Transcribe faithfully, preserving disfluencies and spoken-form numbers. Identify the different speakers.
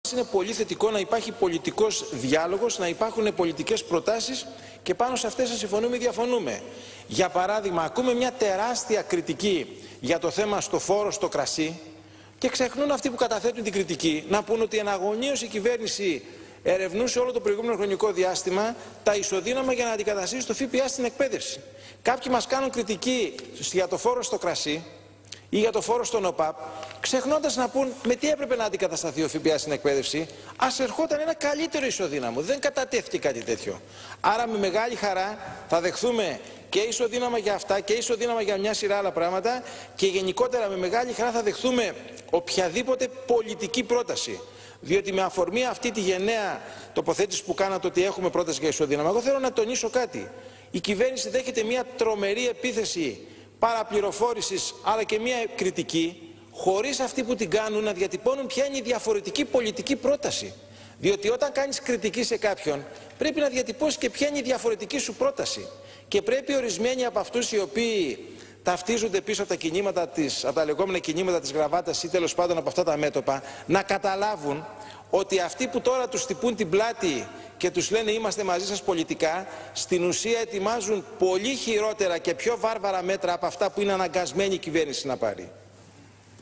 Speaker 1: μας είναι πολύ θετικό να υπάρχει πολιτικός διάλογος, να υπάρχουν πολιτικές προτάσεις και πάνω σε αυτές να συμφωνούμε ή διαφωνούμε. Για παράδειγμα, ακούμε μια τεράστια κριτική για το θέμα στο φόρο στο κρασί και ξεχνούν αυτοί που καταθέτουν την κριτική να πούν ότι εναγωνίως η κυβέρνηση ερευνούσε όλο το προηγούμενο χρονικό διάστημα τα ισοδύναμα για να αντικαταστήσει το ΦΠΑ στην εκπαίδευση. Κάποιοι μας κάνουν κριτική για το φόρο στο κρασί ή για το φόρο στον ΟΠΑΠ, ξεχνώντας να πούν με τι έπρεπε να αντικατασταθεί ο ΦΠΑ στην εκπαίδευση, ας ερχόταν ένα καλύτερο ισοδύναμο. Δεν κατατέθηκε κάτι τέτοιο. Άρα με μεγάλη χαρά θα δεχθούμε και ισοδύναμα για αυτά και ισοδύναμα για μια σειρά άλλα πράγματα και γενικότερα με μεγάλη χαρά θα δεχθούμε οποιαδήποτε πολιτική πρόταση. Διότι με αφορμή αυτή τη γενναία τοποθέτηση που κάνατε ότι έχουμε πρόταση για ισοδύναμα, εγώ θέλω να τονίσω κάτι. Η κυβέρνηση δέχεται μια τρομερή επίθεση παραπληροφόρησης αλλά και μια κριτική, χωρίς αυτοί που την κάνουν να διατυπώνουν ποια είναι η διαφορετική πολιτική πρόταση. Διότι όταν κάνεις κριτική σε κάποιον, πρέπει να διατυπώσεις και ποια είναι η διαφορετική σου πρόταση. Και πρέπει ορισμένοι από αυτούς οι οποίοι ταυτίζονται πίσω από τα, κινήματα της, από τα λεγόμενα κινήματα της γραβάτας ή τέλος πάντων από αυτά τα μέτωπα, να καταλάβουν ότι αυτοί που τώρα τους χτυπούν την πλάτη και τους λένε είμαστε μαζί σας πολιτικά, στην ουσία ετοιμάζουν πολύ χειρότερα και πιο βάρβαρα μέτρα από αυτά που είναι αναγκασμένη η κυβέρνηση να πάρει.